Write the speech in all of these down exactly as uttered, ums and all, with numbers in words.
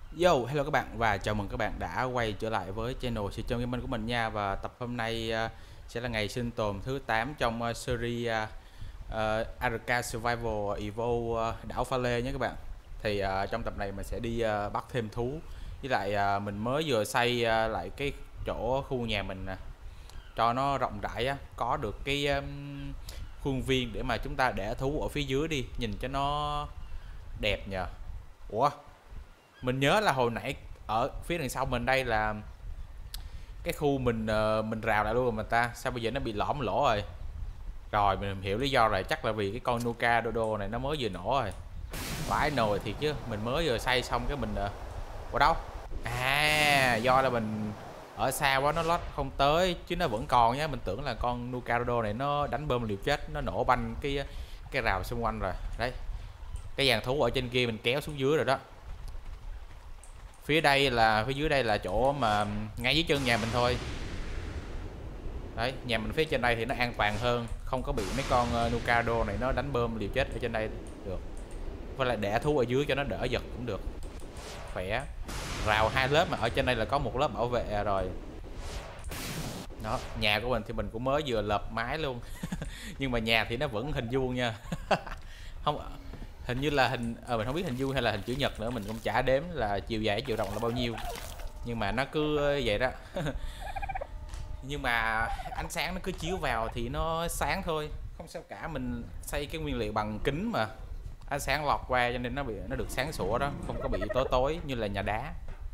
Yo, hello các bạn và chào mừng các bạn đã quay trở lại với channel Sĩ Chân Gaming của mình nha. Và tập hôm nay uh, sẽ là ngày sinh tồn thứ tám trong uh, series uh, uh, Arca Survival Evo uh, đảo Pha Lê nhé các bạn. Thì uh, trong tập này mình sẽ đi uh, bắt thêm thú. Với lại uh, mình mới vừa xây uh, lại cái chỗ khu nhà mình uh, cho nó rộng rãi á, có được cái um, khuôn viên để mà chúng ta để thú ở phía dưới đi, nhìn cho nó đẹp nhờ. Ủa, mình nhớ là hồi nãy ở phía đằng sau mình đây là cái khu mình uh, mình rào lại luôn rồi mà ta, sao bây giờ nó bị lõm lỗ rồi. Rồi mình hiểu lý do rồi, chắc là vì cái con Nuka Dodo này nó mới vừa nổ rồi. Vãi nồi thiệt chứ, mình mới vừa xây xong cái mình uh, ở đâu à, do là mình ở xa quá nó lót không tới, chứ nó vẫn còn nhá. Mình tưởng là con Nuka Dodo này nó đánh bơm liều chết, nó nổ banh cái cái rào xung quanh rồi đấy. Cái dàn thú ở trên kia mình kéo xuống dưới rồi đó. Phía đây là phía dưới đây là chỗ mà ngay dưới chân nhà mình thôi. Đấy, nhà mình phía trên đây thì nó an toàn hơn, không có bị mấy con uh, Nucado này nó đánh bơm liều chết ở trên đây được. Với lại để thú ở dưới cho nó đỡ giật cũng được. Khỏe. Rào hai lớp mà ở trên đây là có một lớp bảo vệ rồi. Đó, nhà của mình thì mình cũng mới vừa lợp mái luôn. Nhưng mà nhà thì nó vẫn hình vuông nha. Không, hình như là hình ờ, mình không biết hình vuông hay là hình chữ nhật nữa, mình cũng chả đếm là chiều dài chiều rộng là bao nhiêu, nhưng mà nó cứ vậy đó. Nhưng mà ánh sáng nó cứ chiếu vào thì nó sáng thôi, không sao cả. Mình xây cái nguyên liệu bằng kính mà, ánh sáng lọt qua cho nên nó bị nó được sáng sủa đó, không có bị tối tối như là nhà đá.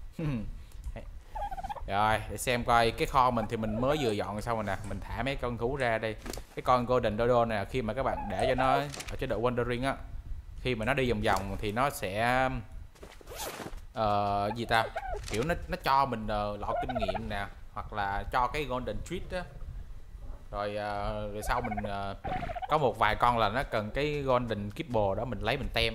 Rồi để xem coi cái kho mình thì mình mới vừa dọn xong rồi nè. Mình thả mấy con thú ra đây. Cái con Golden Dodo nè, khi mà các bạn để cho nó ở chế độ Wandering á, khi mà nó đi vòng vòng thì nó sẽ uh, gì ta, kiểu nó nó cho mình uh, lọ kinh nghiệm nè, hoặc là cho cái Golden Treat á. Rồi, uh, rồi sau mình uh, có một vài con là nó cần cái Golden Kibble đó, mình lấy mình tem.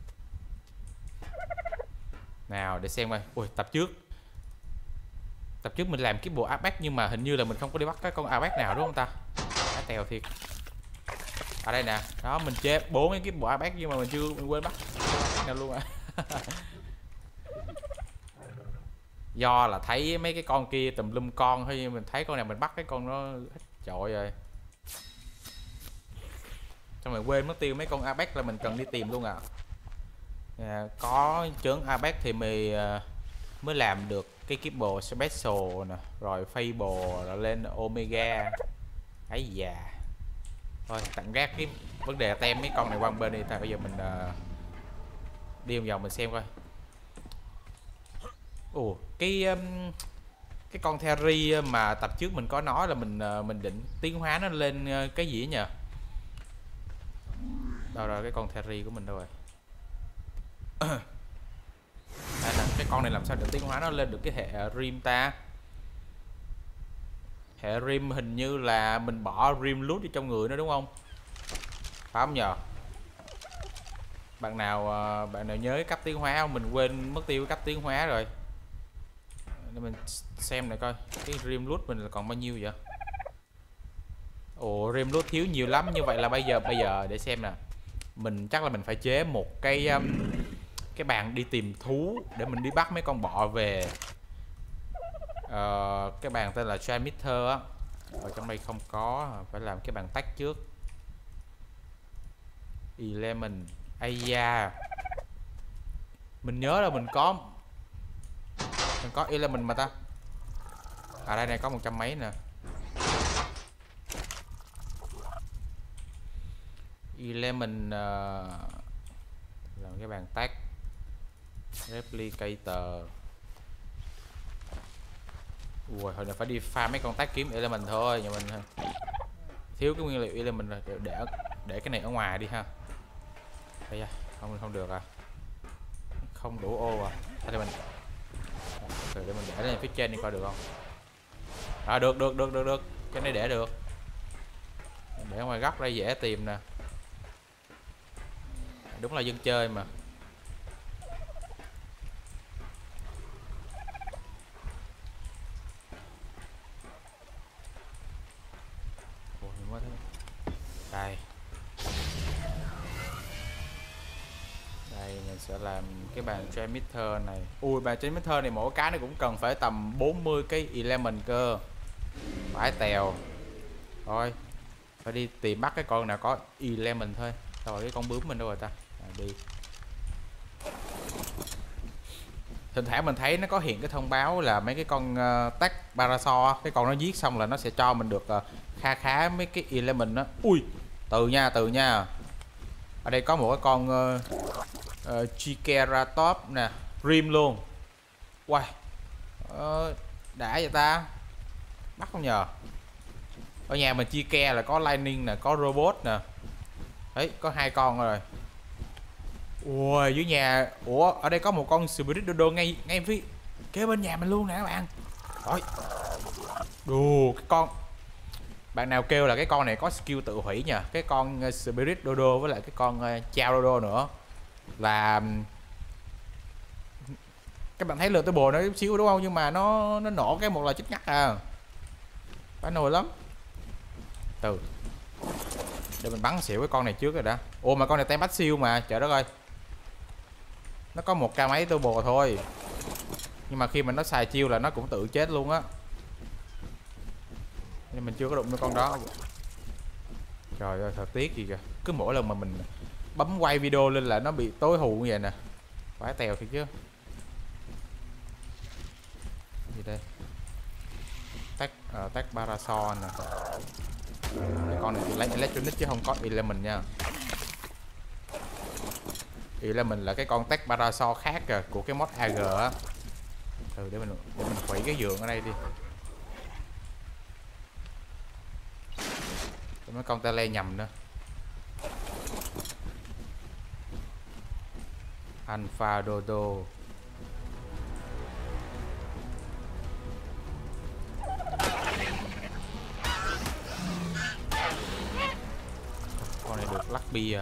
Nào để xem coi. Ui, tập trước tập trước mình làm cái bộ Apex nhưng mà hình như là mình không có đi bắt cái con Apex nào đúng không ta? Á tèo thiệt. Ở đây nè, đó mình chế bốn cái bộ Apex nhưng mà mình chưa, mình quên bắt nào luôn à. Do là thấy mấy cái con kia tùm lum con thôi, mình thấy con này mình bắt cái con nó hết trội rồi, xong rồi quên mất tiêu mấy con Apex là mình cần đi tìm luôn à. À, có trớn Apex thì mình mới làm được cái Kibble Special nè, rồi Fable, rồi lên Omega. Ấy già. Thôi tặng gác cái vấn đề tem mấy con này qua bên đi. Thôi bây giờ mình uh, đi vòng vòng mình xem coi. Ồ, cái um, cái con Terry mà tập trước mình có nói là mình uh, mình định tiến hóa nó lên uh, cái gì nhỉ? Đâu rồi cái con Terry của mình đâu rồi? À, là cái con này làm sao được tiến hóa nó lên được cái hệ rim ta? Hệ rim hình như là mình bỏ rim loot đi trong người nó đúng không? Phải không nhờ? Bạn nào bạn nào nhớ cách tiến hóa không? Mình quên mất tiêu cách tiến hóa rồi. Để mình xem lại coi cái rim loot mình là còn bao nhiêu vậy. Ồ, rim loot thiếu nhiều lắm. Như vậy là bây giờ bây giờ để xem nè. Mình chắc là mình phải chế một cái um, cái bàn đi tìm thú để mình đi bắt mấy con bọ về. Uh, cái bàn tên là Transmitter á, ở trong đây không có, phải làm cái bàn tách trước. Element, ây da, mình nhớ là mình có mình có element mà ta. À đây này có một trăm mấy nè. Element uh, làm cái bàn tách replicator. Ui, hồi này phải đi farm mấy con tác kiếm element thôi, nhà mình thiếu cái nguyên liệu element rồi, để để, để cái này ở ngoài đi ha. Đây da, không không được à, không đủ ô à. Thôi mình rồi để mình để lên phía trên đi coi được không. À được được được được được, cái này để được, để ở ngoài góc đây dễ tìm nè, đúng là dân chơi mà. Đây đây mình sẽ làm cái bàn transmitter này. Ui, bàn transmitter này mỗi cái nó cũng cần phải tầm bốn mươi cái element cơ. Phải tèo. Thôi, phải đi tìm bắt cái con nào có element thôi. Rồi cái con bướm mình đâu rồi ta? À, đi. Thỉnh thoảng mình thấy nó có hiện cái thông báo là mấy cái con uh, tech parasaur, cái con nó giết xong là nó sẽ cho mình được uh, kha khá mấy cái element đó. Ui, từ nha, từ nha. Ở đây có một cái con uh, uh, Triceratops nè, Rim luôn. Wow, uh, đã vậy ta. Bắt không nhờ. Ở nhà mình chia ke là có Lightning nè, có Robot nè. Đấy, có hai con rồi. Ui, dưới nhà. Ủa, ở đây có một con Spirit Dodo ngay ngay phía kế bên nhà mình luôn nè các bạn. Rồi. Đù, cái con. Bạn nào kêu là cái con này có skill tự hủy nha. Cái con Spirit Dodo với lại cái con uh, Chao Dodo nữa. Là các bạn thấy lượt tới bồ nó chút xíu đúng không? Nhưng mà nó nó nổ cái một là chết ngắt à. Phải nồi lắm. Từ. Để mình bắn xỉu cái con này trước rồi đã. Ồ mà con này tem bắt siêu mà, trời đất ơi. Nó có một ca máy turbo thôi. Nhưng mà khi mà nó xài chiêu là nó cũng tự chết luôn á. Nhưng mình chưa có đụng với con đó. Trời ơi thật tiếc gì kìa. Cứ mỗi lần mà mình bấm quay video lên là nó bị tối hù như vậy nè. Phải tèo thiệt chứ. Gì đây? Tech uh, Tech Parasaur nè. Cái con này thì lấy electronic chứ không có element nha. Element là cái con Tech Parasaur khác kìa, của cái mod a giê á. Ừ, để mình để mình khủy cái giường ở đây đi. Để mấy con tele nhầm nữa. Alpha Dodo. Con này được lắc bia.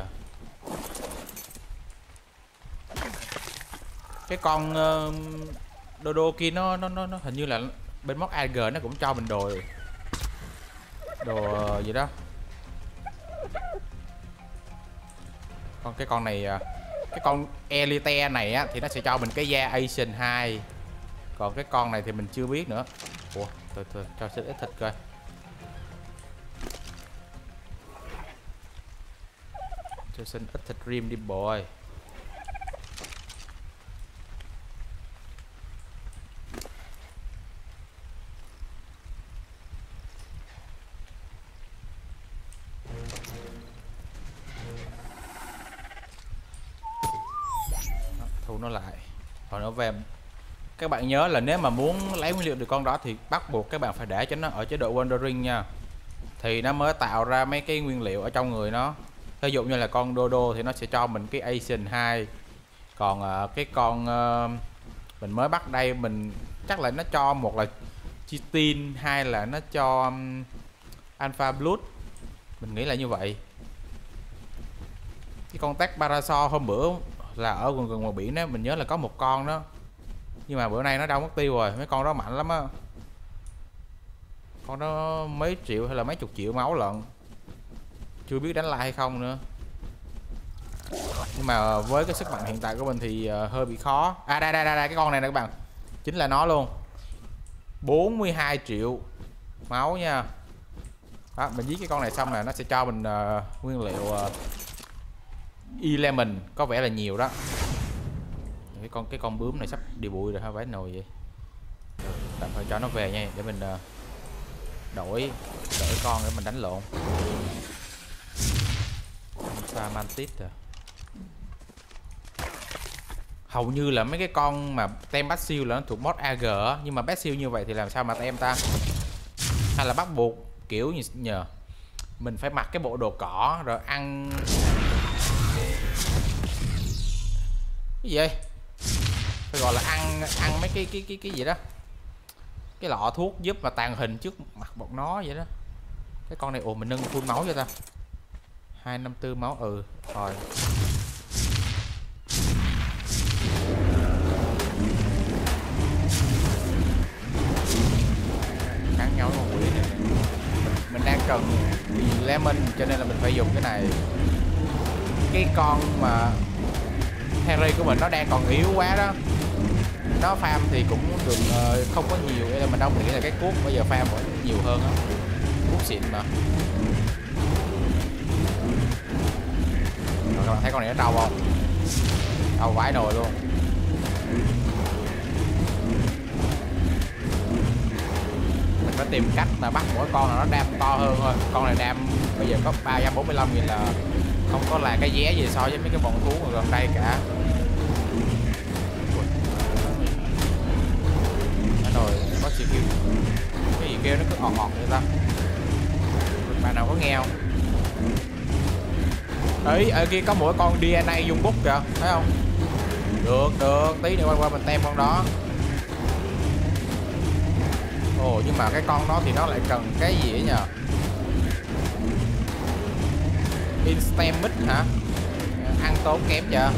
Cái con uh, Dodo kia nó, nó nó nó hình như là bên mod a giê nó cũng cho mình đồ đồ uh, gì đó. Còn cái con này uh, cái con Elite này á thì nó sẽ cho mình cái da Asian hai. Còn cái con này thì mình chưa biết nữa. Ủa, từ từ cho xin ít thịt coi. Cho xin ít thịt rim đi bộ ơi. Thu nó lại. Rồi nó về. Các bạn nhớ là nếu mà muốn lấy nguyên liệu từ con đó thì bắt buộc các bạn phải để cho nó ở chế độ Wandering nha. Thì nó mới tạo ra mấy cái nguyên liệu ở trong người nó. Ví dụ như là con Dodo thì nó sẽ cho mình cái Asian hai. Còn uh, cái con uh, mình mới bắt đây mình chắc là nó cho một là Chitin, hai là nó cho um, Alpha Blood. Mình nghĩ là như vậy. Cái con Tech Parasaur hôm bữa là ở gần gần ngoài biển đó, mình nhớ là có một con đó. Nhưng mà bữa nay nó đâu mất tiêu rồi, mấy con đó mạnh lắm á. Con đó mấy triệu hay là mấy chục triệu máu lận. Chưa biết đánh lại hay không nữa. Nhưng mà với cái sức mạnh hiện tại của mình thì uh, hơi bị khó. À đây đây đây, đây cái con này nè các bạn. Chính là nó luôn. bốn mươi hai triệu máu nha. Đó, mình giết cái con này xong là nó sẽ cho mình uh, nguyên liệu uh, element có vẻ là nhiều đó. Cái con cái con bướm này sắp đi bụi rồi ha, vãi nồi vậy. Tạm thời cho nó về nha để mình uh, đổi đổi con để mình đánh lộn. Sa mantis à. Hầu như là mấy cái con mà tem bắt siêu là nó thuộc mod a giê á, nhưng mà bắt siêu như vậy thì làm sao mà tem ta? Hay là bắt buộc kiểu như nhờ mình phải mặc cái bộ đồ cỏ rồi ăn cái gì vậy? Phải gọi là ăn ăn mấy cái cái cái cái gì đó. Cái lọ thuốc giúp mà tàn hình trước mặt bọn nó vậy đó. Cái con này ồ mình nâng full máu cho ta. hai năm tư máu ừ rồi. Kháng nhau con quỷ này. Mình đang cần lemon cho nên là mình phải dùng cái này. Cái con mà Terry của mình nó đang còn yếu quá đó. Nó farm thì cũng được uh, không có nhiều, nên là mình đâu nghĩ là cái cuốc bây giờ farm vẫn nhiều hơn á. Cuốc xịn mà. Rồi các bạn thấy con này nó đau không? Đau vãi nồi luôn. Mình phải tìm cách mà bắt mỗi con nào nó đam to hơn thôi. Con này đam bây giờ có ba trăm bốn mươi lăm nghìn là không có là cái vé gì so với mấy cái bọn thú ở gần đây cả. Rồi bắt gì kêu cái gì kêu nó cứ ọt ọt vậy ta. Bạn nào có nghe không? Ấy ở kia có mỗi con đê en a dung bút kìa, thấy không? Được được, tí nữa qua qua mình tem con đó. Ồ nhưng mà cái con đó thì nó lại cần cái gì ấy nhờ? Instant mix hả? Ăn tốn kém chưa?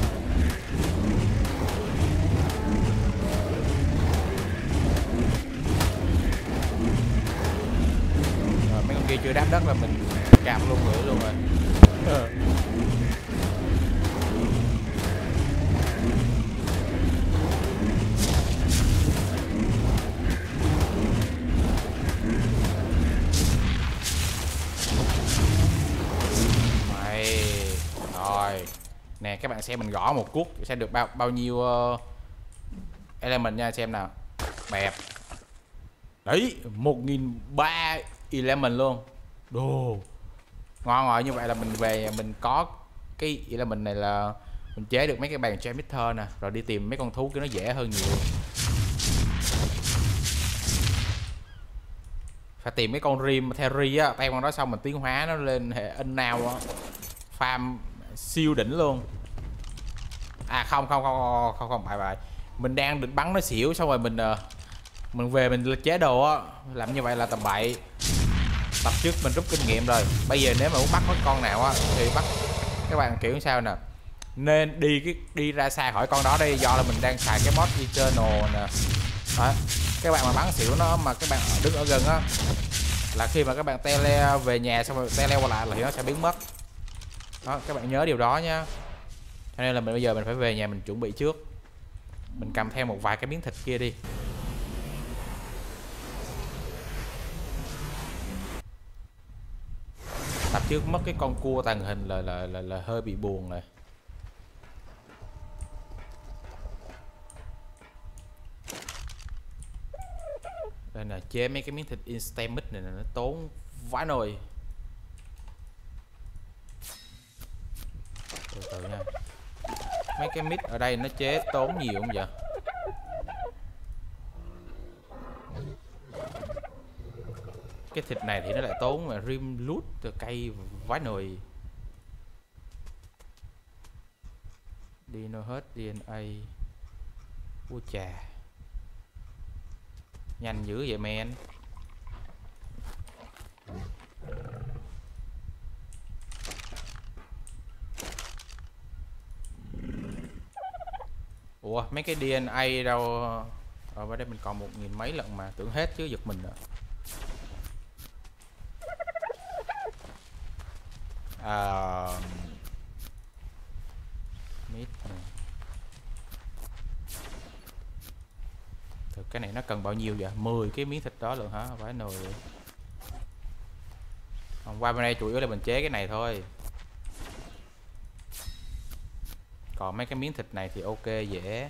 Rồi mấy con kia chưa đáp đất là mình cạp luôn nữa luôn rồi. Ừ. Rồi nè các bạn xem mình gõ một cuốc xem được bao bao nhiêu uh, element nha, xem nào. Bẹp đấy, một nghìn ba trăm element luôn. Đồ ngon rồi. Như vậy là mình về mình có cái element này là mình chế được mấy cái bàn Geometer nè, rồi đi tìm mấy con thú kia nó dễ hơn nhiều. Phải tìm mấy con rim Terry á, tay con đó xong mình tiến hóa nó lên hệ in nào á, farm siêu đỉnh luôn. À không không không không không phải vậy, mình đang định bắn nó xỉu xong rồi mình mình về mình chế đồ á, làm như vậy là tầm bậy. Tập trước mình rút kinh nghiệm rồi, bây giờ nếu mà muốn bắt mất con nào á thì bắt các bạn kiểu sao nè, nên đi cái đi ra xa khỏi con đó đi, do là mình đang xài cái mod Eternal nè. Đó. Các bạn mà bắn xỉu nó mà các bạn đứng ở gần á, là khi mà các bạn tele về nhà xong rồi tele qua lại là thì nó sẽ biến mất. Đó, các bạn nhớ điều đó nhá. Cho nên là mình bây giờ mình phải về nhà mình chuẩn bị trước. Mình cầm theo một vài cái miếng thịt kia đi. Tập trước mất cái con cua tàng hình là là là, là hơi bị buồn rồi. Đây là chế mấy cái miếng thịt instant mix này nó tốn vãi nồi. Từ từ nha. Mấy cái mix ở đây nó chế tốn nhiều không vậy? Cái thịt này thì nó lại tốn mà rim loot từ cây vãi nồi. Đi nó hết đê en a. Ui chà. Nhanh dữ vậy men. Ủa mấy cái đê en a đâu? Ở bên đây mình còn một nghìn mấy lần mà tưởng hết chứ, giật mình rồi. À, mít này. Thực cái này nó cần bao nhiêu vậy? mười cái miếng thịt đó luôn hả? Phải nồi vậy. Hôm qua bên đây chủ yếu là mình chế cái này thôi. Còn mấy cái miếng thịt này thì ok dễ.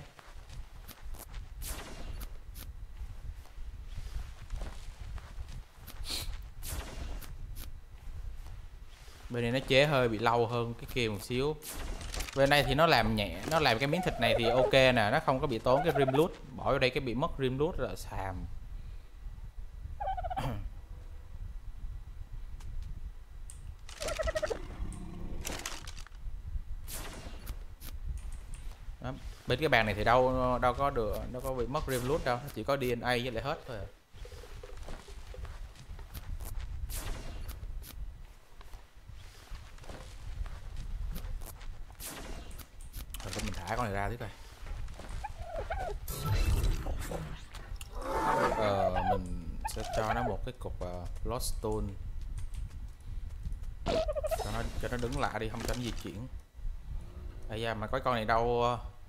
Bên này nó chế hơi bị lâu hơn cái kia một xíu. Bên đây thì nó làm nhẹ, nó làm cái miếng thịt này thì ok nè, nó không có bị tốn cái rim loot. Bỏ vào đây cái bị mất rim loot rồi xàm. Đó. Bên cái bàn này thì đâu đâu có được, đâu có bị mất rim loot đâu, chỉ có đê en a với lại hết thôi. Rồi mình thả con này ra tiếp coi. Ờ, mình sẽ cho nó một cái cục uh, lost stone cho nó cho nó đứng lại đi, không cho nó di chuyển. Bây giờ mà có con này đâu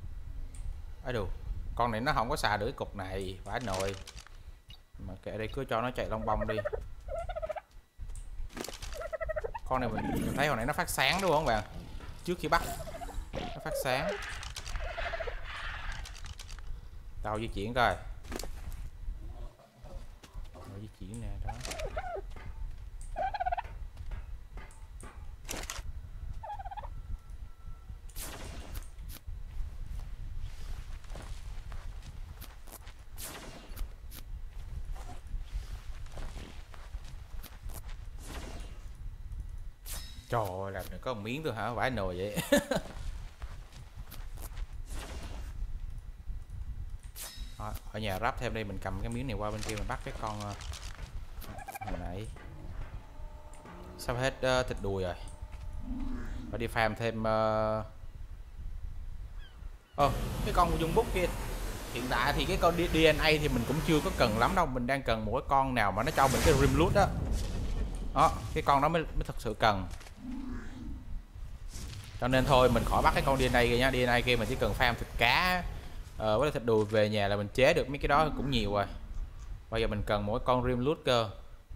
Ấy đồ, con này nó không có xài được cái cục này, phải nồi. Mà kệ đây, cứ cho nó chạy long bông đi. Con này mình, mình thấy hồi nãy nó phát sáng đúng không bạn? Trước khi bắt nó phát sáng. Tao di chuyển coi. Tao di chuyển nè, đó. Trời ơi, làm được có một miếng thôi hả? Vãi nồi vậy. Rồi, ở nhà ráp thêm đây, mình cầm cái miếng này qua bên kia mình bắt cái con uh, hồi nãy. Sắp hết uh, thịt đùi rồi. Phải đi farm thêm uh... oh, cái con dung bút kia. Hiện tại thì cái con đê en a thì mình cũng chưa có cần lắm đâu. Mình đang cần một cái con nào mà nó cho mình cái rim loot đó. Đó, cái con đó mới, mới thật sự cần. Cho nên thôi mình khỏi bắt cái con đê en a kia nhá. đê en a kia mình chỉ cần farm thịt cá uh, với thịt đùi về nhà là mình chế được mấy cái đó cũng nhiều rồi. Bây giờ mình cần một cái con rim loot cơ.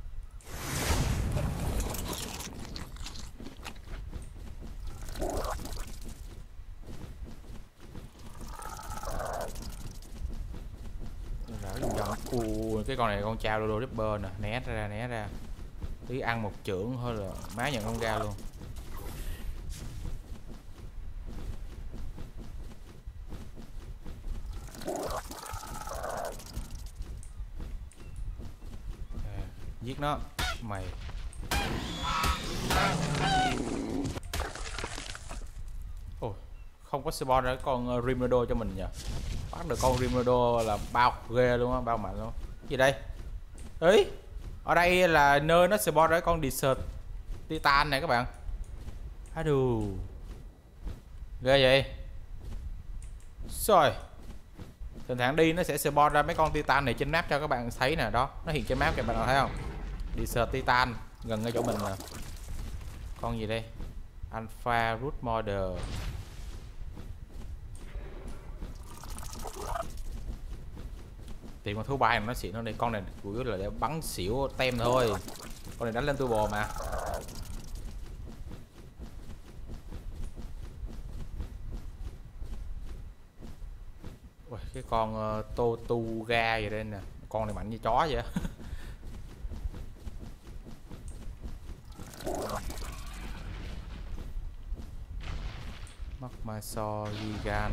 Ui, cái con này con trao Dodo Ripper nè, né ra né ra. Tí ăn một chưởng thôi là má nhận không ra luôn. À, giết nó mày. Ôi, không có spawn ra con Rimrodo cho mình nhỉ. Bắt được con Rimrodo là bao ghê luôn á, bao mạnh luôn. Gì đây? Ấy, ở đây là nơi nó spawn ra con Desert Titan này các bạn. Á đù, ghê vậy. Rồi, thỉnh thoảng đi nó sẽ spawn ra mấy con Titan này trên map cho các bạn thấy nè. Đó, nó hiện trên map các bạn nào thấy không? Desert Titan gần ngay chỗ mình nè. Con gì đây? Alpha Root Model. Tìm con thú bay nó xịn hơn đây. Con này chủ yếu là để bắn xỉu tem thôi. Con này đánh lên turbo mà. Ui, cái con uh, Tortuga vậy đây nè. Con này mạnh như chó vậy. Magmasaur Gigant.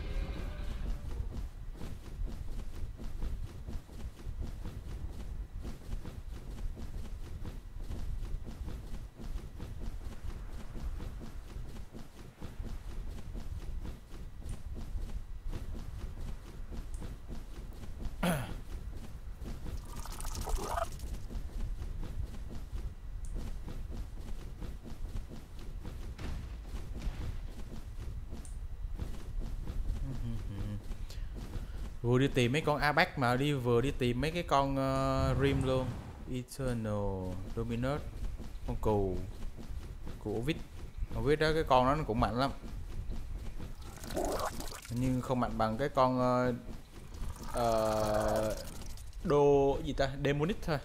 Vừa đi tìm mấy con Abax mà đi vừa đi tìm mấy cái con uh, Rim luôn. Eternal Dominus, con cù của Vít. Không biết đó, cái con đó nó cũng mạnh lắm nhưng không mạnh bằng cái con uh, uh, đô gì ta, Demonic thôi.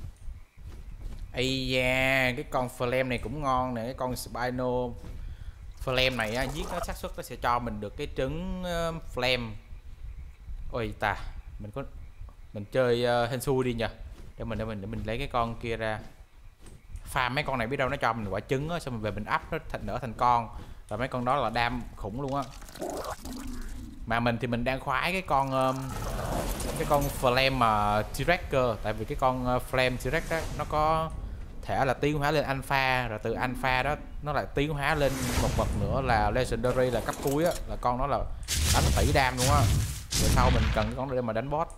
Ây da, cái con Flame này cũng ngon nè. Cái con Spino Flame này á, giết nó xác suất nó sẽ cho mình được cái trứng uh, Flame. Ôi ta, mình có mình chơi uh, hên xui đi nhờ. Để mình để mình để mình lấy cái con kia ra. Farm mấy con này biết đâu nó cho mình quả trứng á, xong mình về mình up nó thành nở thành con. Và mấy con đó là đam khủng luôn á. Mà mình thì mình đang khoái cái con um, cái con Flame mà uh, T-Rex cơ. Tại vì cái con uh, Flame T-Rex đó nó có thể là tiến hóa lên alpha, rồi từ alpha đó nó lại tiến hóa lên một bậc nữa là legendary, là cấp cuối á, là con đó là đánh tỷ đam luôn á. Rồi sau mình cần cái con đó để mà đánh boss.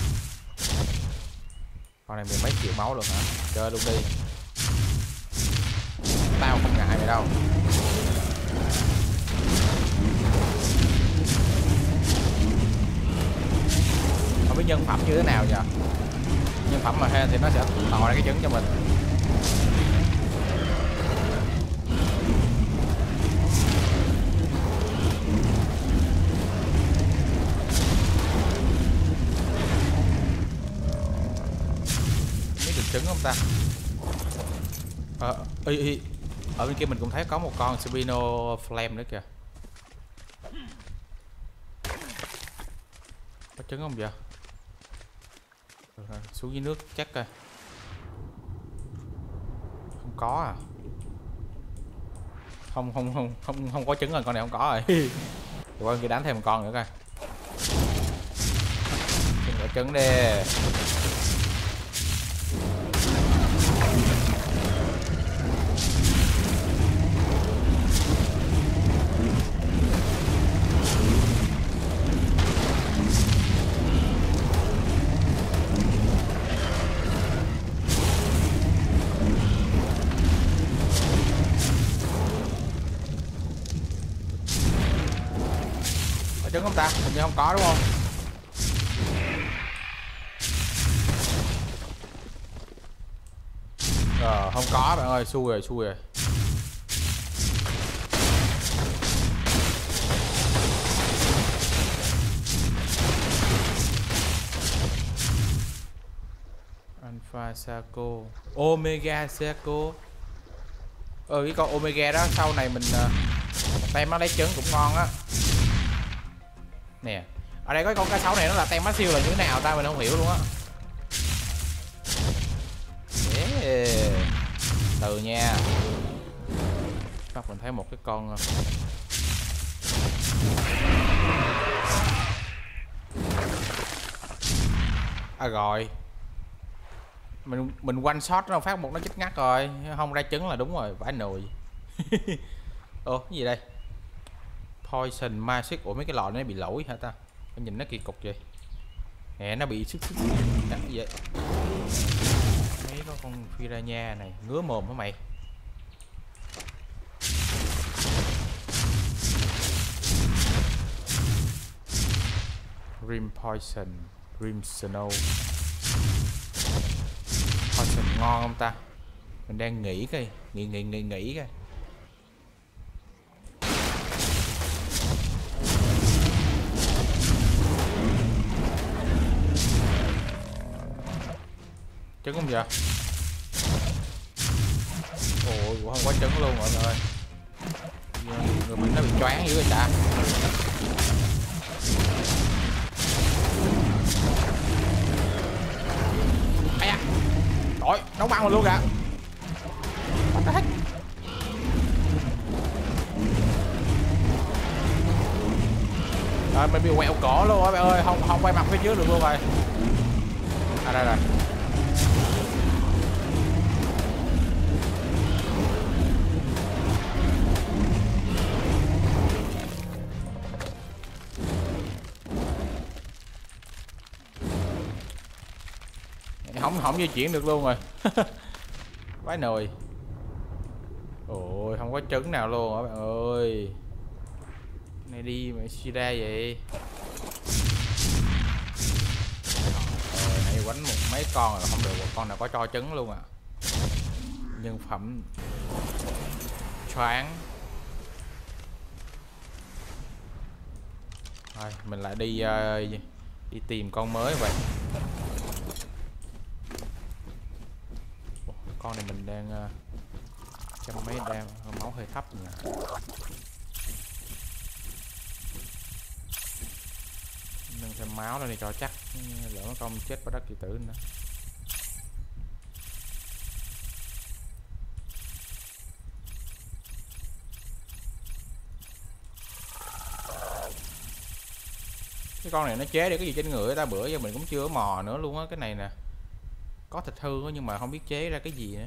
Con này mười mấy triệu máu luôn hả? Chơi luôn đi. Tao không ngại mày đâu. Không biết nhân phẩm như thế nào nhỉ? Nhân phẩm mà hên thì nó sẽ tạo ra cái trứng cho mình. trứng không ta? Ờ, y, y. Ở bên kia mình cũng thấy có một con Spino Flame nữa kìa. Có trứng không vậy? Rồi, xuống dưới nước chắc coi. Không có à? Không không không không không có trứng rồi, con này không có rồi. Qua kia đánh thêm một con nữa coi. Trứng quả trứng đi. Trứng không ta? Hình như không có đúng không? Ờ, không có bạn ơi, xui rồi, xui rồi. Alpha Saco, Omega Saco. Ờ, cái con Omega đó sau này mình uh, tem nó lấy trứng cũng ngon á. Nè, ở đây có con cá sấu này nó là tem siêu là như thế nào ta, mình không hiểu luôn á. Yeah. Từ nha. Chắc mình thấy một cái con. À rồi. Mình mình one shot nó phát một nó chết ngắt rồi, không ra trứng là đúng rồi, vãi nồi. Ồ, cái gì đây? Poison Magic. Ủa mấy cái lọ này bị lỗi hả ta? Em nhìn nó kỳ cục vậy. Nè nó bị sức sức cái gì vậy? Mấy có con piranha này ngứa mồm hả mày? Rim Poison, Rim Snow. Poison ngon không ta? Mình đang nghĩ coi, nghĩ nghĩ nghĩ nghĩ coi. Trứng không vậy? Ôi, không có trứng luôn mọi người ơi. Người mình nó bị choáng dữ vậy ta. Ây da. Trời, nấu băng luôn kìa. What the heck? Rồi mình bị quẹo cổ luôn rồi bạn ơi, không không quay mặt phía trước được luôn rồi. À đây rồi. Không không di chuyển được luôn rồi. Vãi nồi. Ôi không có trứng nào luôn hả bạn ơi. Này đi mà suy ra vậy. Rồi nãy quánh một mấy con rồi không được, một con nào có cho trứng luôn à. Nhân phẩm choáng. Rồi mình lại đi uh, đi tìm con mới vậy. Con này mình đang uh, trăm mấy đang máu hơi thấp nè. Nâng thêm máu lên đi cho chắc, lỡ nó không chết vào đất kỳ tử nữa. Cái con này nó chế được cái gì trên người ta, bữa giờ mình cũng chưa có mò nữa luôn á. Cái này nè có thịt hư nhưng mà không biết chế ra cái gì nữa.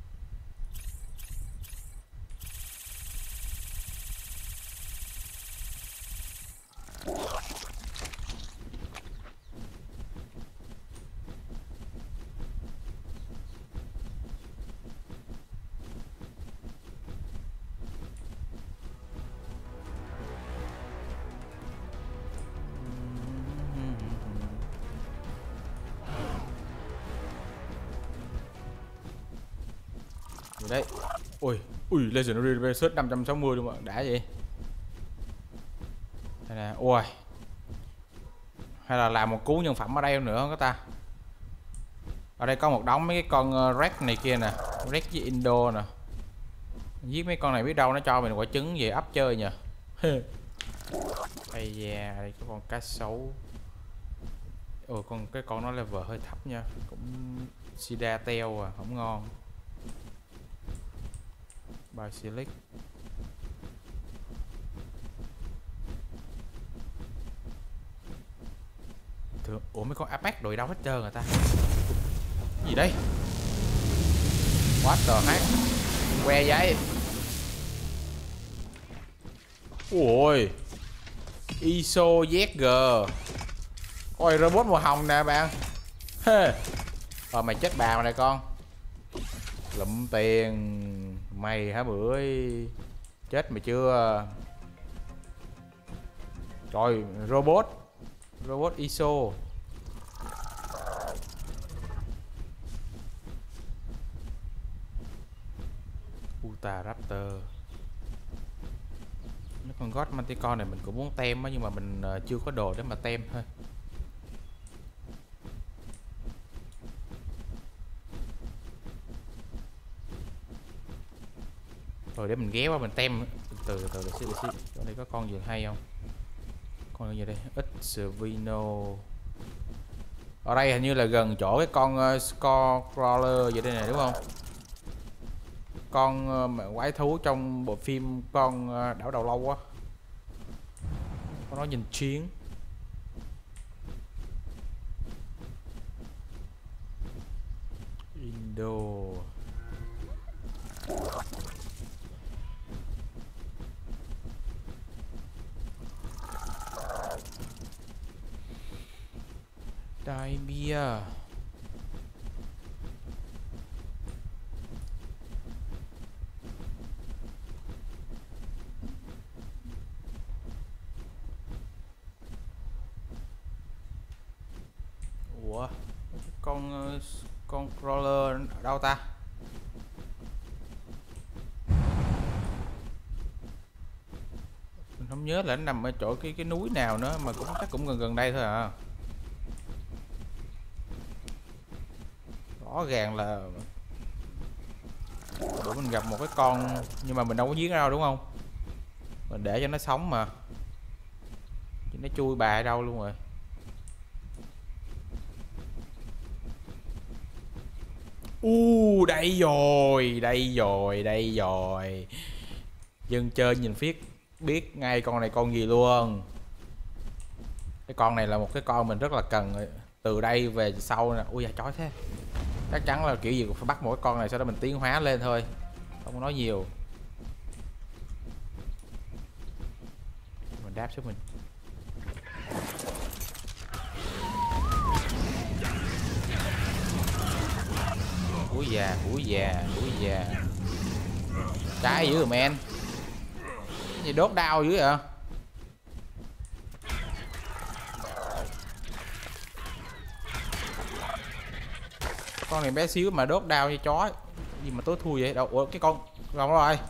Đấy. Ui, ui Legendary Research năm trăm sáu mươi luôn ạ, đã vậy. Đây nè, ui. Hay là làm một cú nhân phẩm ở đây nữa không có ta? Ở đây có một đống mấy cái con uh, Rex này kia nè, Rex với Indo nè. Giết mấy con này biết đâu nó cho mình quả trứng về ấp chơi nhờ. Ây da, đây có con cá sấu. Ồ, con cái con nó level hơi thấp nha, cũng sida teo à, không ngon. Basilic. Thường, ủa mấy con Apex đội đâu hết trơn người ta. Gì đây? What the heck? Que giấy. Ui, i ét o zét giê. Ôi robot màu hồng nè bạn. Ờ mày chết bà mày này con. Lụm tiền. Mày hả bưởi. Chết mày chưa. Trời, robot. Robot i ét o. Uta Raptor. Mấy con God Manticore này mình cũng muốn tem á, nhưng mà mình uh, chưa có đồ để mà tem thôi. Rồi để mình ghé qua mình tem từ từ từ xíu xíu. Chỗ này có con gì hay không? Con gì đây? Xvino. Ở đây hình như là gần chỗ cái con uh, Scorecrawler vậy đây này đúng không? Con uh, quái thú trong bộ phim con uh, đảo đầu lâu á. Con nó nhìn chiến. Indo. Đai bia. Ủa, con con crawler đâu ta? Mình không nhớ là nó nằm ở chỗ cái cái núi nào nữa, mà cũng chắc cũng gần gần đây thôi à. Rõ ràng là bữa mình gặp một cái con, nhưng mà mình đâu có giết nó đâu đúng không? Mình để cho nó sống mà. Chứ nó chui bà ở đâu luôn rồi. U uh, đây rồi, đây rồi, đây rồi. Dân chơi nhìn phiết biết ngay con này con gì luôn. Cái con này là một cái con mình rất là cần từ đây về sau nè. Ui da chói thế. Chắc chắn là kiểu gì cũng phải bắt một cái con này sau đó mình tiến hóa lên thôi. Không có nói nhiều. Mình đáp xuống mình. Úi già, úi già, úi già. Trái dữ rồi men. Cái gì đốt đau dữ vậy? Con này bé xíu mà đốt đau như chó. Gì mà tối thui vậy? Đâu, ủa cái con còn rồi.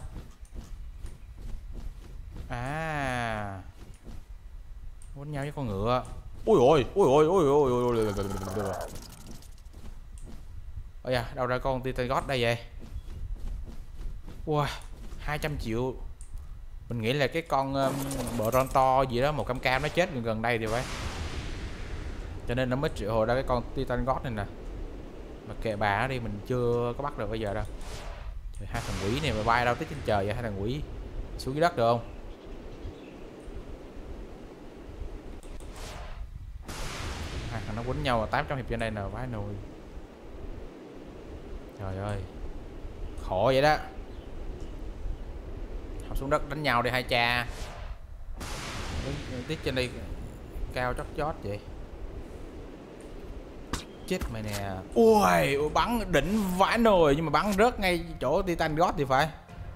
À. Quấn nhau với con ngựa. Ui ôi, ui ôi, ui ôi, ui ôi. Ôi da, đâu ra con Titan God đây vậy? Wow, hai trăm triệu. Mình nghĩ là cái con um, bờ ron to gì đó, một cam cam nó chết gần gần đây thì phải. Cho nên nó mới triệu hồi ra cái con Titan God này nè. Mà kệ bà nó đi, mình chưa có bắt được bây giờ đâu. Trời, hai thằng quỷ này mà bay đâu tới trên trời vậy? Hai thằng quỷ xuống dưới đất được không? Hai thằng nó quýnh nhau tám trăm hiệp trên đây nè, vãi nồi. Trời ơi, khổ vậy đó. Học xuống đất đánh nhau đi hai cha. Đứng tiết trên đây cao chót chót vậy. Chết mày nè. Ui, bắn đỉnh vãi nồi, nhưng mà bắn rớt ngay chỗ Titan God thì phải.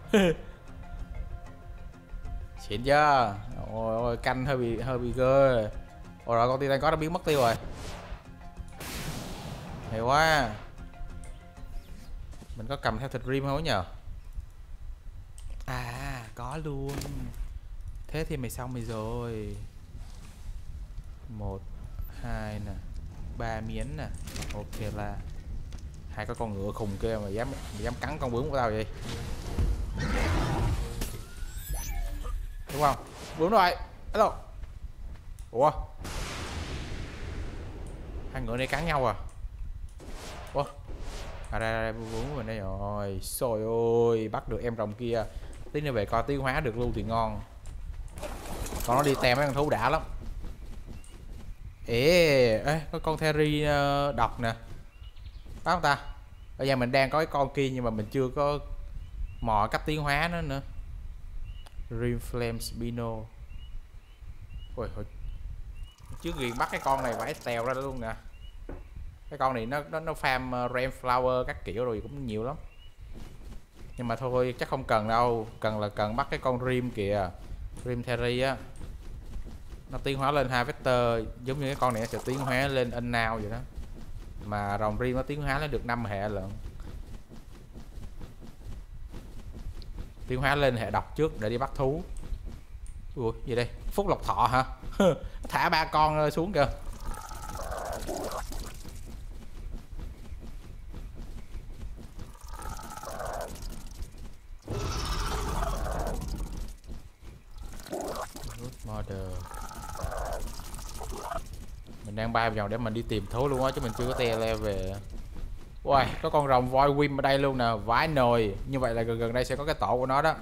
Xịn chưa? Ôi ôi, canh hơi bị hơi bị ghê. Ôi rồi con Titan God nó biến mất tiêu rồi. Hay quá. Mình có cầm theo thịt rim không nhờ? À, có luôn. Thế thì mày xong mày rồi. Một, hai nè, ba miếng nè. Ok là Hai cái con ngựa khùng kia mà dám dám cắn con bướm của tao vậy, đúng không? Bướm rồi, hello. Ủa, hai ngựa này cắn nhau à? Ủa, à đây, đây, bướm của mình đây rồi. Trời ơi, bắt được em rồng kia. Tí nữa về coi tiến hóa được luôn thì ngon. Còn nó đi tem mấy con thú đã lắm. Ê, ê có con Terry uh, độc nè, phải không ta? Bây giờ mình đang có cái con kia nhưng mà mình chưa có mò cách tiến hóa nó nữa. Rim Flame Spino. Ôi, hồi trước ghiền bắt cái con này phải tèo ra luôn nè. Cái con này nó nó nó farm uh, Rainflower các kiểu rồi cũng nhiều lắm. Nhưng mà thôi chắc không cần đâu, cần là cần bắt cái con Rim kìa, Rim Terry á. Nó tiến hóa lên hai vector giống như cái con này sẽ tiến hóa lên Unown vậy đó. Mà rồng Rim nó tiến hóa lên được năm hệ lận. Tiến hóa lên hệ độc trước để đi bắt thú. Ủa gì đây? Phúc lộc thọ hả? Thả ba con xuống kìa. Model. Mình đang bay vào để mình đi tìm thú luôn á chứ mình chưa có te le về. Ui, có con rồng voi Wim ở đây luôn nè, vãi nồi. Như vậy là gần gần đây sẽ có cái tổ của nó đó.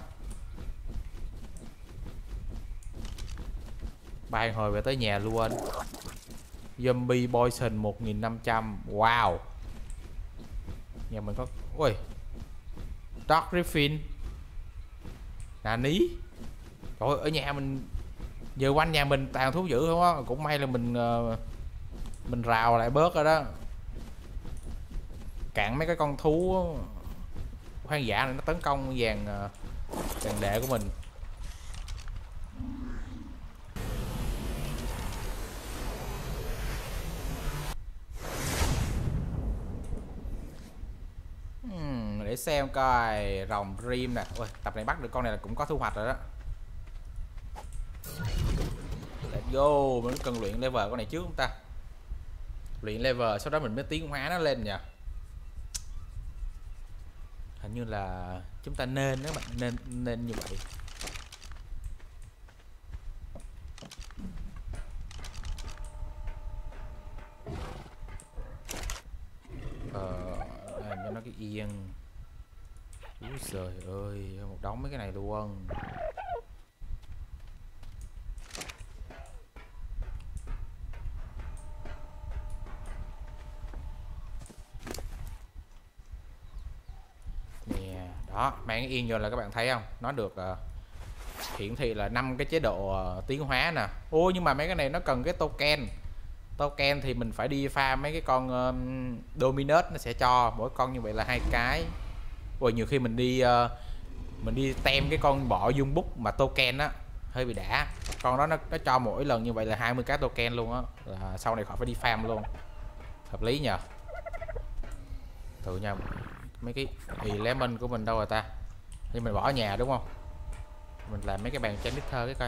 Bay hồi về tới nhà luôn. Zombie Poison một nghìn năm trăm. Wow. Nhà mình có. Ui, Dark Griffin. Nani. Trời ơi, ở nhà mình giờ quanh nhà mình toàn thú dữ không á. Cũng may là mình mình rào lại bớt rồi đó. Cản mấy cái con thú hoang dã này nó tấn công dàn dàn đệ của mình. uhm, để xem coi rồng Rim nè. Ôi, tập này bắt được con này là cũng có thu hoạch rồi đó. Let's go. Mình cần luyện level con này trước không ta? Luyện level sau đó mình mới tiến hóa nó lên nha. Hình như là chúng ta nên các bạn nên nên như vậy. Ờ, làm cho nó cái yên. Úi trời ơi, một đống mấy cái này luôn. Đó, mang cái yên vô là các bạn thấy không? Nó được uh, hiển thị là năm cái chế độ uh, tiến hóa nè. Ôi nhưng mà mấy cái này nó cần cái token. Token thì mình phải đi farm mấy cái con uh, Dominus nó sẽ cho mỗi con như vậy là hai cái. Rồi nhiều khi mình đi uh, mình đi tem cái con bọ dung bút mà token á hơi bị đã. Con đó nó, nó cho mỗi lần như vậy là hai mươi cái token luôn á, là sau này khỏi phải đi farm luôn. Hợp lý nhờ. Tự nha. Mấy cái thì lemon của mình đâu rồi ta? Thì mình bỏ ở nhà đúng không? Mình làm mấy cái bàn chén thơ cái coi.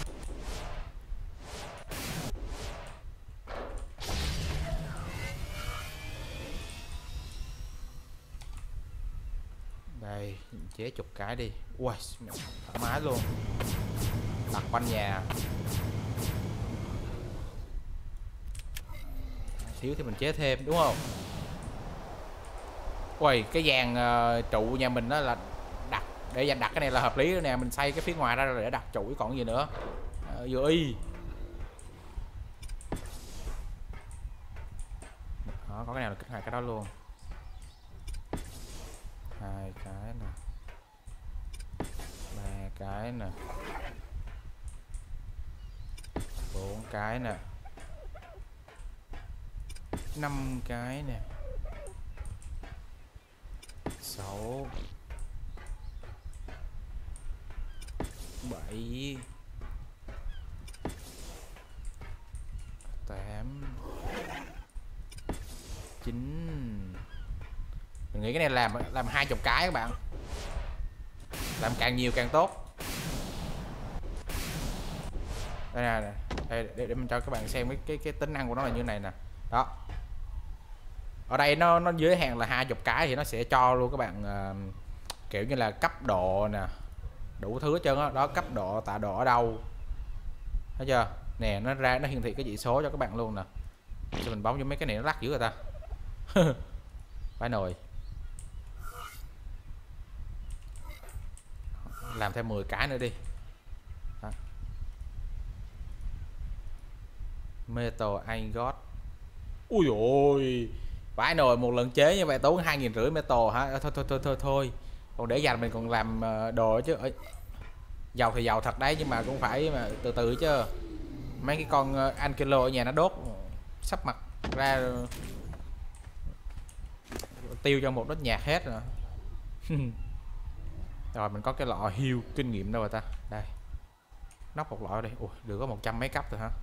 Đây, chế chục cái đi. Ui, thoải mái luôn. Đặt quanh nhà. Thiếu thì mình chế thêm đúng không? Ui, cái dàn uh, trụ nhà mình đó là đặt để dành đặt cái này là hợp lý nè, mình xây cái phía ngoài ra để đặt trụ còn gì nữa. Uh, vừa y. Đó, có cái nào là kích hoạt cái đó luôn. Hai cái nè. Ba cái nè. Bốn cái nè. Năm cái nè. Sáu, bảy, tám, chín. Mình nghĩ cái này làm làm hai chục cái các bạn. Làm càng nhiều càng tốt. Đây nè, đây, để, để mình cho các bạn xem cái cái cái tính năng của nó là như này nè. Đó. Ở đây nó nó giới hạn là hai chục cái thì nó sẽ cho luôn các bạn uh, kiểu như là cấp độ nè, đủ thứ hết trơn á. Đó, cấp độ, tạ độ ở đâu, thấy chưa nè, nó ra nó hiển thị cái chỉ số cho các bạn luôn nè. Cho mình bấm vô mấy cái này nó lắc dữ rồi ta. Phải nồi làm thêm mười cái nữa đi. Đó. Metal ingot, ui ôi vãi nồi, một lần chế như vậy tốn hai nghìn rưỡi metal hả? Thôi thôi thôi thôi thôi, còn để dành mình còn làm đồ chứ. Ê, giàu thì giàu thật đấy, nhưng mà cũng phải mà từ từ chứ. Mấy cái con Ankelo ở nhà nó đốt sắp mặt ra tiêu cho một nốt nhạc hết rồi. Rồi mình có cái lọ heal kinh nghiệm đâu rồi ta, đây nóc một lọ đây. Ui, được có một trăm mấy cấp rồi hả?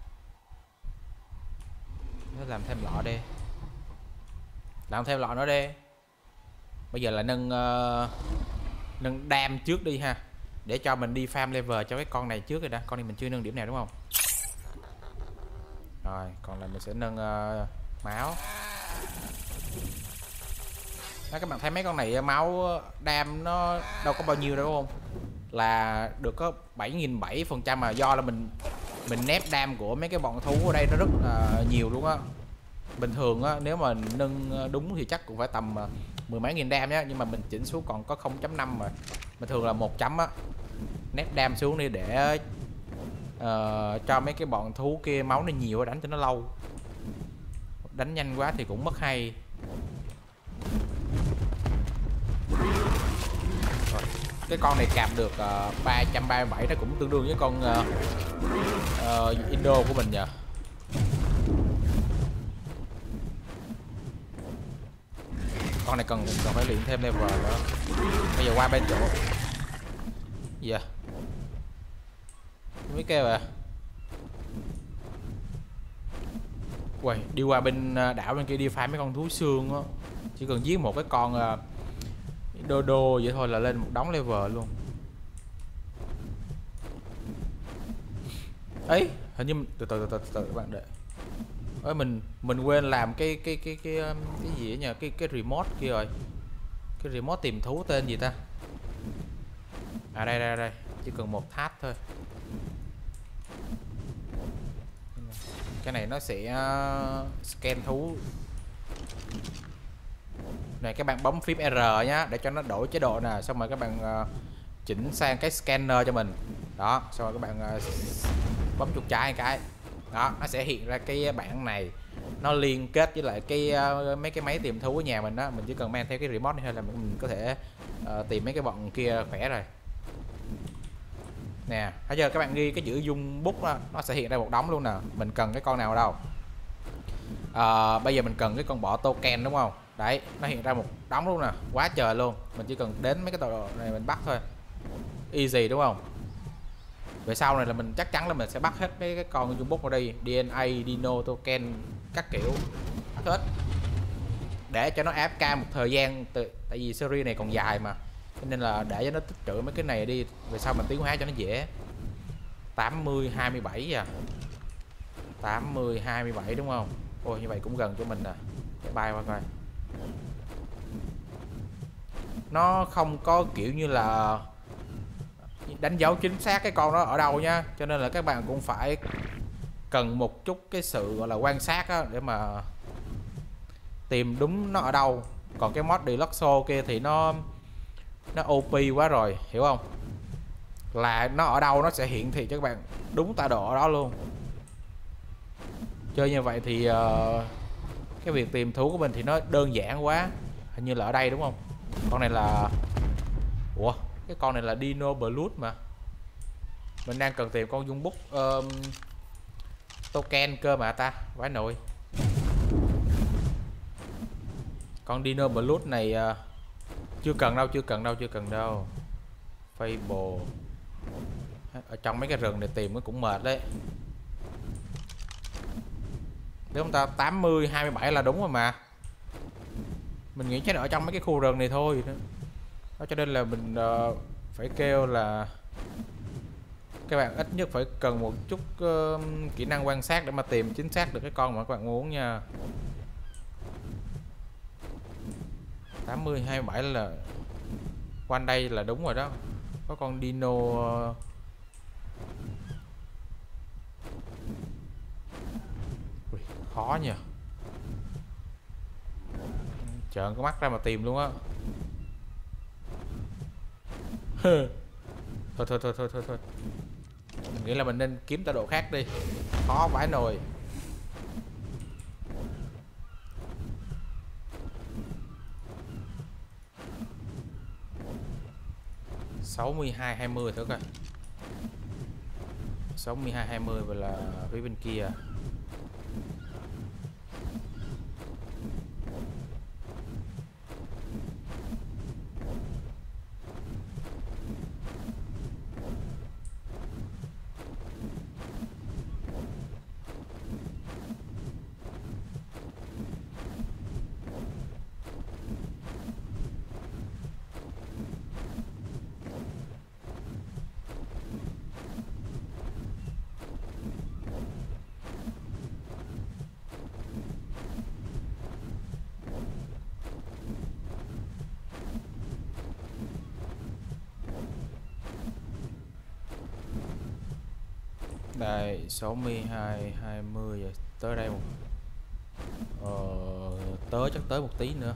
Nó làm thêm lọ đi, làm thêm lọ nữa đi. Bây giờ là nâng uh, nâng đam trước đi ha, để cho mình đi farm level cho cái con này trước rồi đã. Con này mình chưa nâng điểm nào đúng không? Rồi còn là mình sẽ nâng uh, máu. Đó, các bạn thấy mấy con này máu đam nó đâu có bao nhiêu đâu đúng không, là được có bảy nghìn bảy phần trăm, mà do là mình mình nép đam của mấy cái bọn thú ở đây nó rất là nhiều luôn á. Bình thường á, nếu mà nâng đúng thì chắc cũng phải tầm mười mấy nghìn đam nhá, nhưng mà mình chỉnh xuống còn có không chấm năm rồi. Bình thường là một chấm á. Nép đam xuống đi để uh, cho mấy cái bọn thú kia máu nó nhiều, đánh cho nó lâu. Đánh nhanh quá thì cũng mất hay. Rồi, cái con này cạp được uh, ba trăm ba mươi bảy, nó cũng tương đương với con uh, uh, Indo của mình nhờ. Con này cần cần phải luyện thêm level nữa. Bây giờ qua bên chỗ gì à? Mới kêu à. Uầy, đi qua bên đảo bên kia đi farm mấy con thú xương á. Chỉ cần giết một cái con uh, đô đô vậy thôi là lên một đống level luôn. Ấy, hình như từ từ từ từ từ các bạn đợi. Ơi mình mình quên làm cái cái cái cái cái, cái gì nhờ, cái cái remote kia rồi. Cái remote tìm thú tên gì ta? À đây đây đây, chỉ cần một tab thôi. Cái này nó sẽ uh, scan thú. Này các bạn bấm phím R nhá, để cho nó đổi chế độ nè, xong rồi các bạn uh, chỉnh sang cái scanner cho mình. Đó, xong rồi các bạn uh, bấm chuột trái cái. Đó, nó sẽ hiện ra cái bảng này. Nó liên kết với lại cái uh, mấy cái máy tìm thú ở nhà mình đó. Mình chỉ cần mang theo cái remote này thôi là mình có thể uh, tìm mấy cái bọn kia khỏe rồi. Nè, thấy chưa, các bạn ghi cái chữ dung bút đó, nó sẽ hiện ra một đống luôn nè. Mình cần cái con nào ở đâu? À, bây giờ mình cần cái con bọ token đúng không? Đấy, nó hiện ra một đống luôn nè, quá trời luôn. Mình chỉ cần đến mấy cái tọa độ này mình bắt thôi. Easy đúng không? Về sau này là mình chắc chắn là mình sẽ bắt hết mấy cái con dung bút ở đây, đê en a, dino token các kiểu, bắt hết. Để cho nó ép ca một thời gian, tại vì series này còn dài mà. Nên là để cho nó tích trữ mấy cái này đi, về sau mình tiến hóa cho nó dễ. Tám mươi hai mươi bảy à. Tám mươi hai mươi bảy đúng không? Ôi như vậy cũng gần cho mình nè. Để bay qua coi. Nó không có kiểu như là đánh dấu chính xác cái con đó ở đâu nha, cho nên là các bạn cũng phải cần một chút cái sự gọi là quan sát á, để mà tìm đúng nó ở đâu. Còn cái mod Deluxo kia thì nó nó ô pê quá rồi, hiểu không? Là nó ở đâu nó sẽ hiển thị cho các bạn đúng tọa độ ở đó luôn. Chơi như vậy thì uh, cái việc tìm thú của mình thì nó đơn giản quá. Hình như là ở đây đúng không? Con này là, ủa, cái con này là Dino Blood mà. Mình đang cần tìm con dung bút uh, token cơ mà ta, vãi nội. Con Dino Blood này uh, chưa cần đâu, chưa cần đâu, chưa cần đâu. Fable. Ở trong mấy cái rừng này tìm nó cũng mệt đấy. Nếu chúng ta tám mươi hai mươi bảy là đúng rồi mà. Mình nghĩ chắc là ở trong mấy cái khu rừng này thôi. Đó, cho nên là mình uh, phải kêu là các bạn ít nhất phải cần một chút uh, kỹ năng quan sát để mà tìm chính xác được cái con mà các bạn muốn nha. tám mươi hai mươi bảy là quanh đây là đúng rồi đó. Có con dino ui, khó nhỉ. Trợn có mắt ra mà tìm luôn á. Thôi thôi thôi thôi thôi thôi. Mình nghĩ là mình nên kiếm tọa độ khác đi. Khó vãi nồi. sáu mươi hai hai mươi thử coi. sáu mươi hai hai mươi và là phía bên kia. Đây sáu mươi hai hai mươi rồi. Tới đây một ờ, tới chắc tới một tí nữa.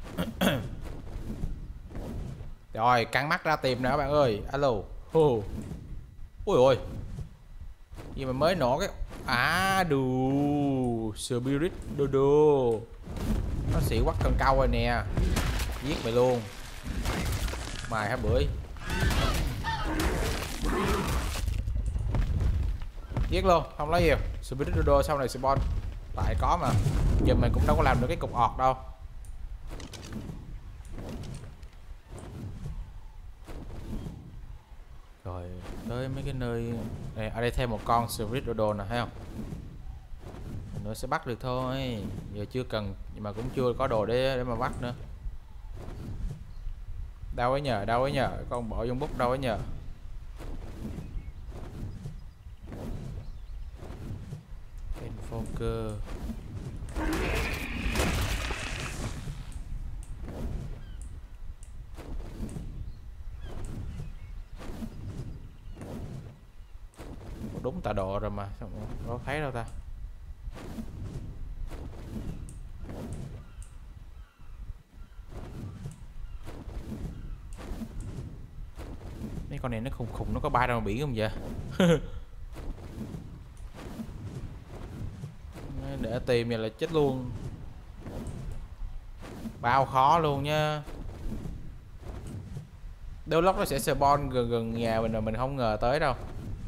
Rồi căng mắt ra tìm nè các bạn ơi. Alo. Ồ. Ui ôi. Gì mà mới nổ cái à đù Spirit Dodo. Nó xỉu quắc cần câu rồi nè. Giết mày luôn. Mày hả bưởi. Giết luôn, không lấy nhiều. Spirit Dodo sau này spawn tại có mà. Giờ mình cũng đâu có làm được cái cục ọt đâu. Rồi tới mấy cái nơi này, ở đây thêm một con Spirit Dodo nè, thấy không? Mình nữa sẽ bắt được thôi. Giờ chưa cần, nhưng mà cũng chưa có đồ để để mà bắt nữa. Đâu ấy nhờ, đâu ấy nhờ, con bỏ trong bút đâu ấy nhờ. Enfoker. Đúng tọa độ rồi mà, sao không thấy đâu ta. Mấy con này nó khùng khùng, nó có bay ra biển không vậy? Để tìm vậy là chết luôn. Bao khó luôn nha. Đôi lúc nó sẽ spawn gần gần nhà mình mà mình không ngờ tới đâu.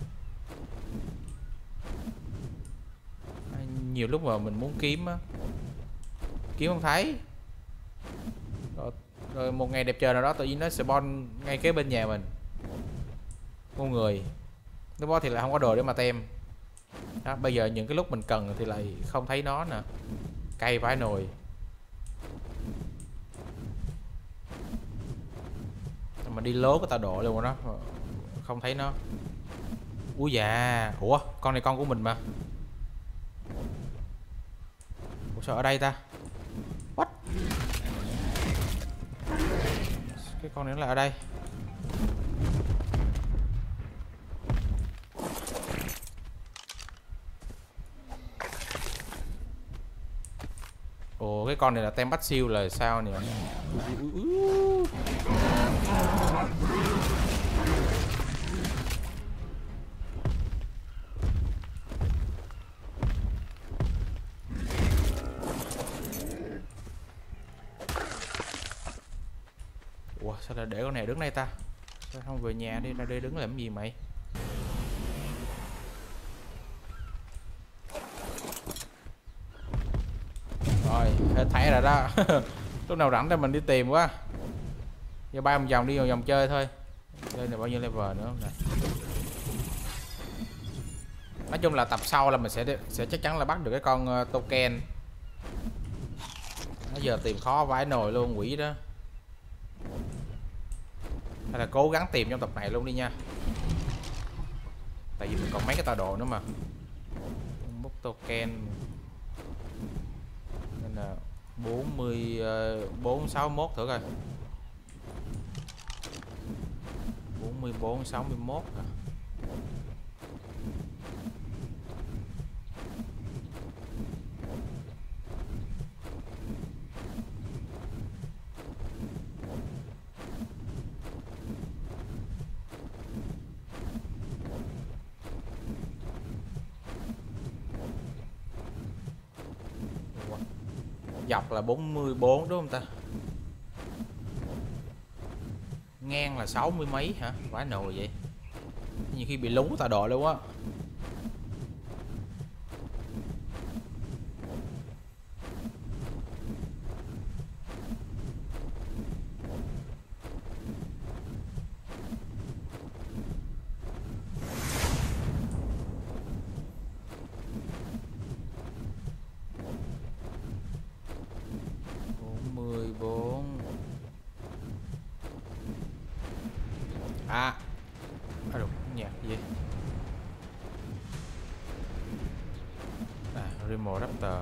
Nhiều lúc mà mình muốn kiếm á, kiếm không thấy. Rồi, rồi một ngày đẹp trời nào đó tự nhiên nó spawn ngay kế bên nhà mình. Con người. Lúc đó thì lại không có đồ để mà tem. Đó, bây giờ những cái lúc mình cần thì lại không thấy nó nè. Cay vãi nồi. Mà đi lố cái tọa độ luôn đó, không thấy nó. Úi dạ. Ủa con này con của mình mà. Ủa sao ở đây ta? What? Cái con này nó là ở đây. Ồ cái con này là tem bắt siêu là sao nè. Ủa sao lại để con này đứng đây ta? Sao không về nhà đi, ra đây đứng làm gì mày? Rồi thấy rồi đó. Lúc nào rảnh ra mình đi tìm quá. Giờ bay một vòng đi một vòng chơi thôi. Đây là bao nhiêu level nữa nè. Nói chung là tập sau là mình sẽ sẽ chắc chắn là bắt được cái con uh, token. Bây giờ tìm khó vãi nồi luôn quỷ đó. Hay là cố gắng tìm trong tập này luôn đi nha. Tại vì mình còn mấy cái tọa độ nữa mà. Bút token. Nên là bốn mươi bốn sáu mốt thử coi. bốn mươi bốn sáu mươi mốt à. Dọc là bốn mươi bốn đúng không ta? Ngang là sáu mươi mấy hả? Quá nồi vậy. Nhiều khi bị lú tọa độ luôn á. bốn mươi bốn. À. À đúng, nhạc gì? À, Remo Raptor.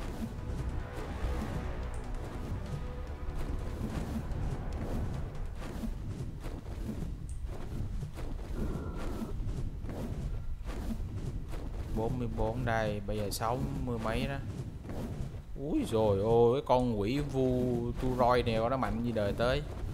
bốn mươi bốn đây, bây giờ sáu mươi mấy đó. Úi rồi ôi, cái con quỷ vu tu roi này nó mạnh gì đời tới.